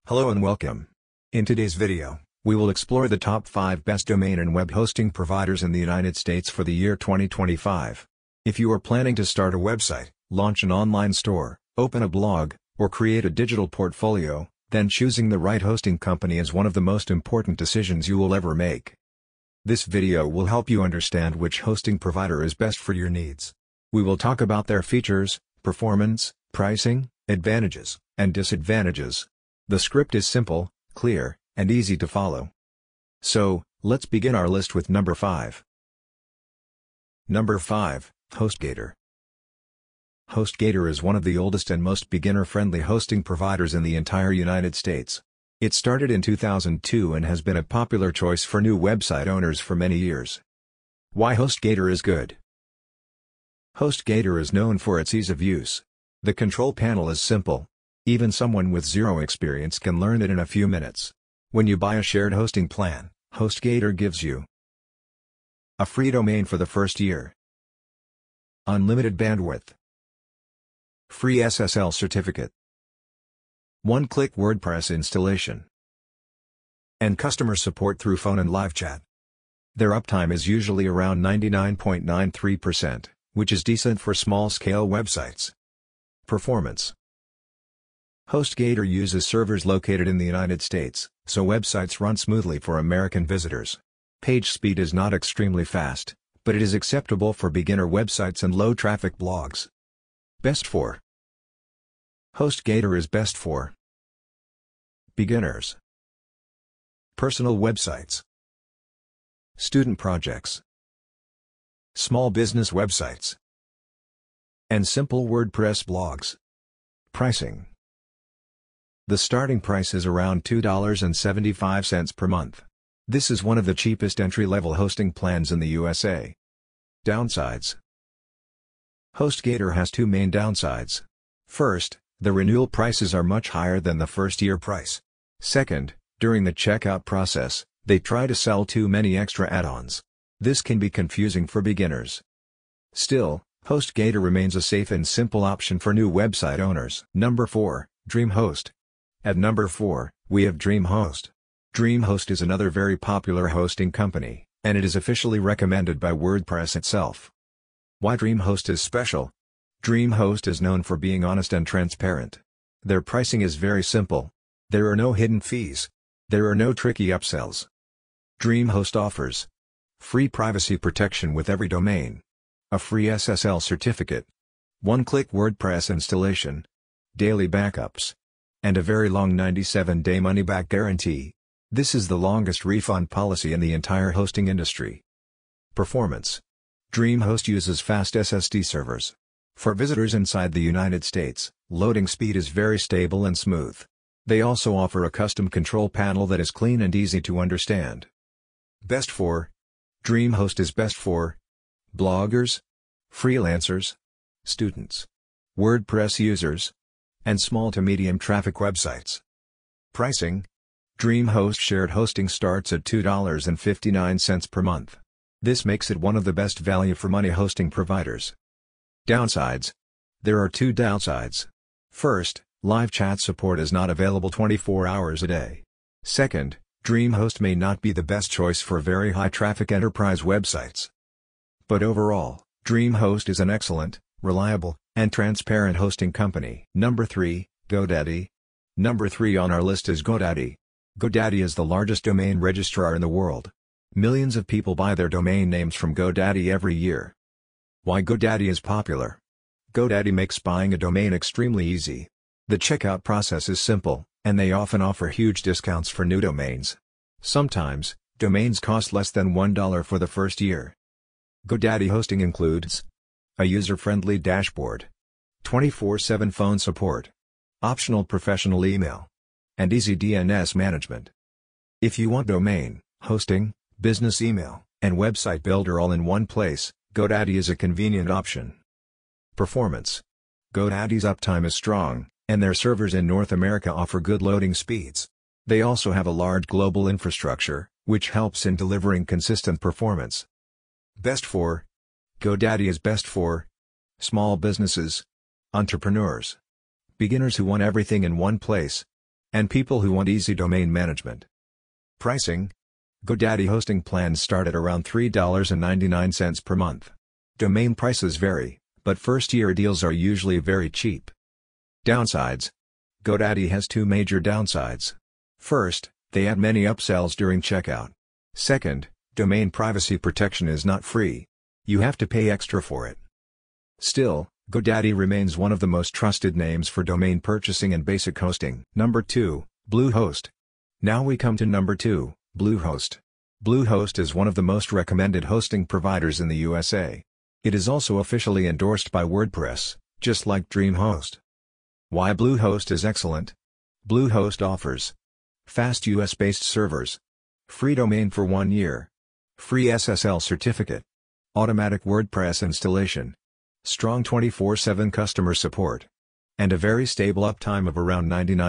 Hello and welcome. In today's video, we will explore the top 5 best domain and web hosting providers in the United States for the year 2025. If you are planning to start a website, launch an online store, open a blog, or create a digital portfolio, then choosing the right hosting company is one of the most important decisions you will ever make. This video will help you understand which hosting provider is best for your needs. We will talk about their features, performance, pricing, advantages, and disadvantages. The script is simple, clear, and easy to follow. So, let's begin our list with number 5. Number 5, HostGator. HostGator is one of the oldest and most beginner-friendly hosting providers in the entire United States. It started in 2002 and has been a popular choice for new website owners for many years. Why HostGator is good? HostGator is known for its ease of use. The control panel is simple. Even someone with zero experience can learn it in a few minutes. When you buy a shared hosting plan, HostGator gives you a free domain for the first year, unlimited bandwidth, free SSL certificate, one-click WordPress installation, and customer support through phone and live chat. Their uptime is usually around 99.93%, which is decent for small-scale websites. Performance. HostGator uses servers located in the United States, so websites run smoothly for American visitors. Page speed is not extremely fast, but it is acceptable for beginner websites and low-traffic blogs. Best for. HostGator is best for beginners, personal websites, student projects, small business websites, and simple WordPress blogs. Pricing. The starting price is around $2.75 per month. This is one of the cheapest entry-level hosting plans in the USA. Downsides. HostGator has two main downsides. First, the renewal prices are much higher than the first-year price. Second, during the checkout process, they try to sell too many extra add-ons. This can be confusing for beginners. Still, HostGator remains a safe and simple option for new website owners. Number 4, DreamHost. At number 4, we have DreamHost. DreamHost is another very popular hosting company, and it is officially recommended by WordPress itself. Why DreamHost is special? DreamHost is known for being honest and transparent. Their pricing is very simple. There are no hidden fees. There are no tricky upsells. DreamHost offers free privacy protection with every domain, a free SSL certificate, one-click WordPress installation, daily backups, and a very long 97-day money-back guarantee. This is the longest refund policy in the entire hosting industry. Performance. DreamHost uses fast SSD servers. For visitors inside the United States, loading speed is very stable and smooth. They also offer a custom control panel that is clean and easy to understand. Best for. DreamHost is best for bloggers, freelancers, students, WordPress users, and small to medium traffic websites. Pricing. DreamHost shared hosting starts at $2.59 per month. This makes it one of the best value for money hosting providers. Downsides. There are two downsides. First, live chat support is not available 24 hours a day. Second, DreamHost may not be the best choice for very high traffic enterprise websites. But overall, DreamHost is an excellent, reliable, and transparent hosting company. Number 3, GoDaddy. Number 3 on our list is GoDaddy. GoDaddy is the largest domain registrar in the world. Millions of people buy their domain names from GoDaddy every year. Why GoDaddy is popular? GoDaddy makes buying a domain extremely easy. The checkout process is simple, and they often offer huge discounts for new domains. Sometimes, domains cost less than $1 for the first year. GoDaddy hosting includes a user-friendly dashboard, 24/7 phone support, optional professional email, and easy DNS management. If you want domain, hosting, business email, and website builder all in one place, GoDaddy is a convenient option. Performance. GoDaddy's uptime is strong, and their servers in North America offer good loading speeds. They also have a large global infrastructure, which helps in delivering consistent performance. Best for. GoDaddy is best for small businesses, entrepreneurs, beginners who want everything in one place, and people who want easy domain management. Pricing: GoDaddy hosting plans start at around $3.99 per month. Domain prices vary, but first-year deals are usually very cheap. Downsides: GoDaddy has two major downsides. First, they add many upsells during checkout. Second, domain privacy protection is not free. You have to pay extra for it. Still, GoDaddy remains one of the most trusted names for domain purchasing and basic hosting. Number 2, Bluehost. Now we come to number 2, Bluehost. Bluehost is one of the most recommended hosting providers in the USA. It is also officially endorsed by WordPress, just like DreamHost. Why Bluehost is excellent? Bluehost offers fast US-based servers, free domain for 1 year, free SSL certificate, automatic WordPress installation, strong 24/7 customer support, and a very stable uptime of around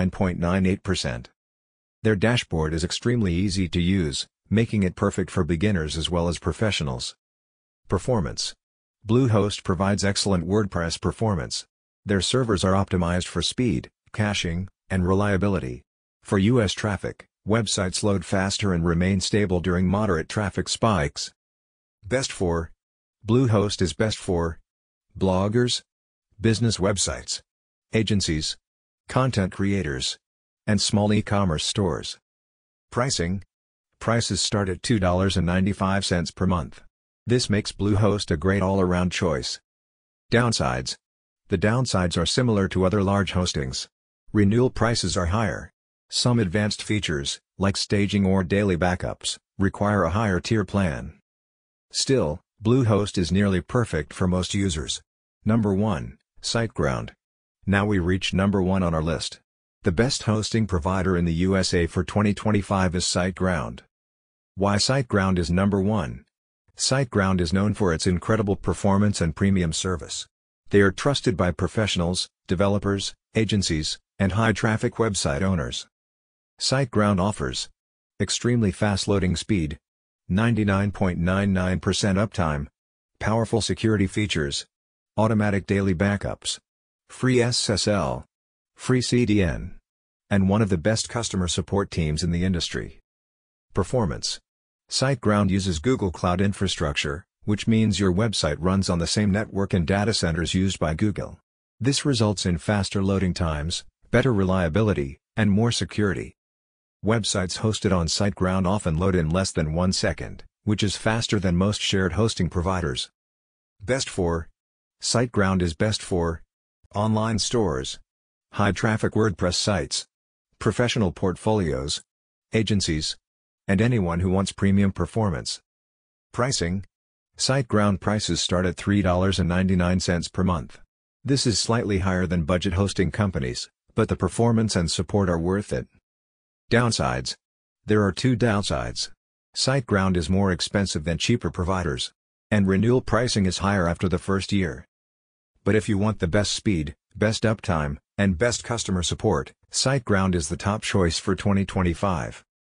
99.98%. Their dashboard is extremely easy to use, making it perfect for beginners as well as professionals. Performance: Bluehost provides excellent WordPress performance. Their servers are optimized for speed, caching, and reliability. For US traffic, websites load faster and remain stable during moderate traffic spikes. Best for: Bluehost is best for bloggers, business websites, agencies, content creators, and small e-commerce stores. Pricing: prices start at $2.95 per month. This makes Bluehost a great all-around choice. Downsides: the downsides are similar to other large hostings. Renewal prices are higher. Some advanced features, like staging or daily backups, require a higher tier plan. Still, Bluehost is nearly perfect for most users. Number 1, SiteGround. Now we reach number 1 on our list. The best hosting provider in the USA for 2025 is SiteGround. Why SiteGround is number 1? SiteGround is known for its incredible performance and premium service. They are trusted by professionals, developers, agencies, and high-traffic website owners. SiteGround offers extremely fast loading speed, 99.99% uptime, powerful security features, automatic daily backups, free SSL, free CDN, and one of the best customer support teams in the industry. Performance: SiteGround uses Google Cloud infrastructure, which means your website runs on the same network and data centers used by Google. This results in faster loading times, better reliability, and more security. Websites hosted on SiteGround often load in less than 1 second, which is faster than most shared hosting providers. Best for: SiteGround is best for online stores, high-traffic WordPress sites, professional portfolios, agencies, and anyone who wants premium performance. Pricing: SiteGround prices start at $3.99 per month. This is slightly higher than budget hosting companies, but the performance and support are worth it. Downsides: there are 2 downsides. SiteGround is more expensive than cheaper providers, and renewal pricing is higher after the first year. But if you want the best speed, best uptime, and best customer support, SiteGround is the top choice for 2025.